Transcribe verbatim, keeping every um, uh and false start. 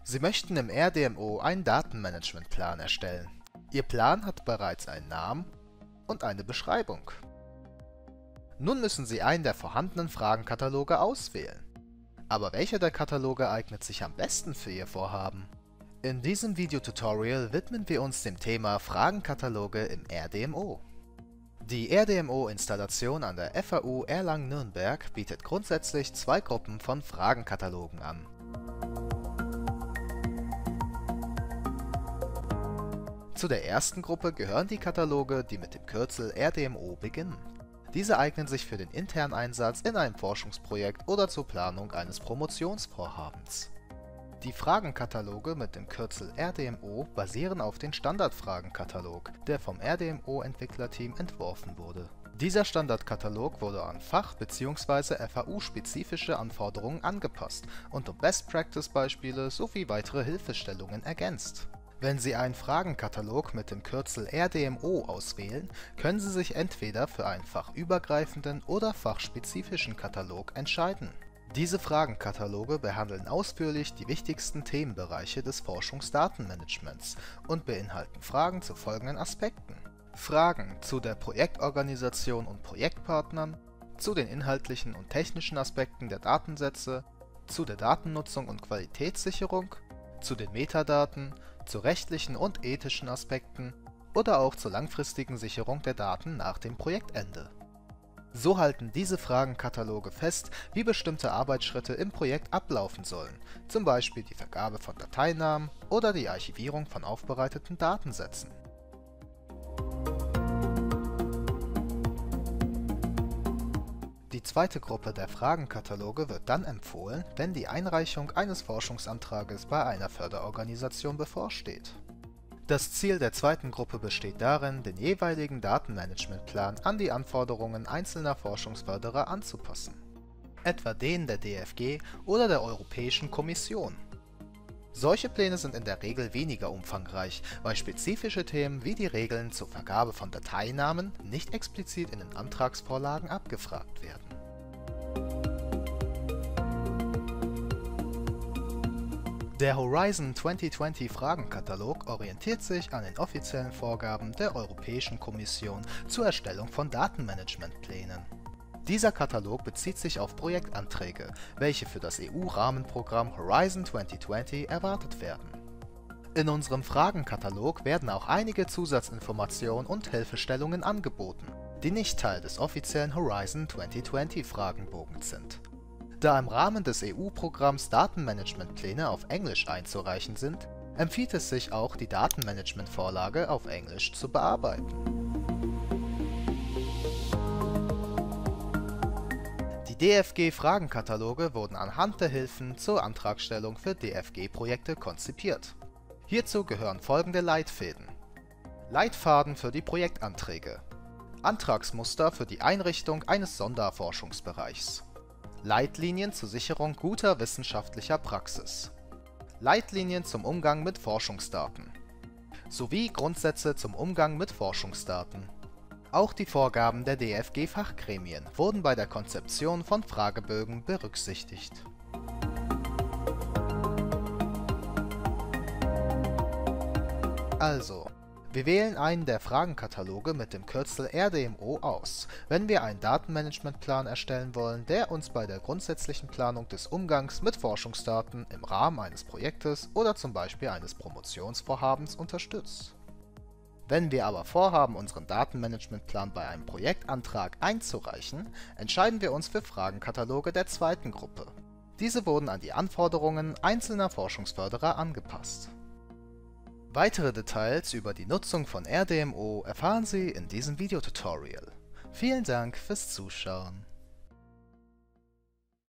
Sie möchten im R D M O einen Datenmanagementplan erstellen. Ihr Plan hat bereits einen Namen und eine Beschreibung. Nun müssen Sie einen der vorhandenen Fragenkataloge auswählen. Aber welcher der Kataloge eignet sich am besten für Ihr Vorhaben? In diesem Videotutorial widmen wir uns dem Thema Fragenkataloge im R D M O. Die R D M O-Installation an der F A U Erlangen-Nürnberg bietet grundsätzlich zwei Gruppen von Fragenkatalogen an. Zu der ersten Gruppe gehören die Kataloge, die mit dem Kürzel R D M O beginnen. Diese eignen sich für den internen Einsatz in einem Forschungsprojekt oder zur Planung eines Promotionsvorhabens. Die Fragenkataloge mit dem Kürzel R D M O basieren auf dem Standardfragenkatalog, der vom R D M O-Entwicklerteam entworfen wurde. Dieser Standardkatalog wurde an Fach- bzw. F A U-spezifische Anforderungen angepasst und um Best-Practice-Beispiele sowie weitere Hilfestellungen ergänzt. Wenn Sie einen Fragenkatalog mit dem Kürzel R D M O auswählen, können Sie sich entweder für einen fachübergreifenden oder fachspezifischen Katalog entscheiden. Diese Fragenkataloge behandeln ausführlich die wichtigsten Themenbereiche des Forschungsdatenmanagements und beinhalten Fragen zu folgenden Aspekten: Fragen zu der Projektorganisation und Projektpartnern, zu den inhaltlichen und technischen Aspekten der Datensätze, zu der Datennutzung und Qualitätssicherung, zu den Metadaten, zu rechtlichen und ethischen Aspekten oder auch zur langfristigen Sicherung der Daten nach dem Projektende. So halten diese Fragenkataloge fest, wie bestimmte Arbeitsschritte im Projekt ablaufen sollen, zum Beispiel die Vergabe von Dateinamen oder die Archivierung von aufbereiteten Datensätzen. Die zweite Gruppe der Fragenkataloge wird dann empfohlen, wenn die Einreichung eines Forschungsantrages bei einer Förderorganisation bevorsteht. Das Ziel der zweiten Gruppe besteht darin, den jeweiligen Datenmanagementplan an die Anforderungen einzelner Forschungsförderer anzupassen, etwa denen der D F G oder der Europäischen Kommission. Solche Pläne sind in der Regel weniger umfangreich, weil spezifische Themen wie die Regeln zur Vergabe von Dateinamen nicht explizit in den Antragsvorlagen abgefragt werden. Der Horizon zwanzig zwanzig Fragenkatalog orientiert sich an den offiziellen Vorgaben der Europäischen Kommission zur Erstellung von Datenmanagementplänen. Dieser Katalog bezieht sich auf Projektanträge, welche für das E U-Rahmenprogramm Horizon zwanzig zwanzig erwartet werden. In unserem Fragenkatalog werden auch einige Zusatzinformationen und Hilfestellungen angeboten, die nicht Teil des offiziellen Horizon zwanzig zwanzig Fragenbogens sind. Da im Rahmen des E U-Programms Datenmanagementpläne auf Englisch einzureichen sind, empfiehlt es sich auch, die Datenmanagementvorlage auf Englisch zu bearbeiten. Die D F G-Fragenkataloge wurden anhand der Hilfen zur Antragstellung für D F G-Projekte konzipiert. Hierzu gehören folgende Leitfäden: Leitfaden für die Projektanträge, Antragsmuster für die Einrichtung eines Sonderforschungsbereichs, Leitlinien zur Sicherung guter wissenschaftlicher Praxis, Leitlinien zum Umgang mit Forschungsdaten sowie Grundsätze zum Umgang mit Forschungsdaten. Auch die Vorgaben der D F G-Fachgremien wurden bei der Konzeption von Fragebögen berücksichtigt. Also, wir wählen einen der Fragenkataloge mit dem Kürzel R D M O aus, wenn wir einen Datenmanagementplan erstellen wollen, der uns bei der grundsätzlichen Planung des Umgangs mit Forschungsdaten im Rahmen eines Projektes oder zum Beispiel eines Promotionsvorhabens unterstützt. Wenn wir aber vorhaben, unseren Datenmanagementplan bei einem Projektantrag einzureichen, entscheiden wir uns für Fragenkataloge der zweiten Gruppe. Diese wurden an die Anforderungen einzelner Forschungsförderer angepasst. Weitere Details über die Nutzung von R D M O erfahren Sie in diesem Videotutorial. Vielen Dank fürs Zuschauen.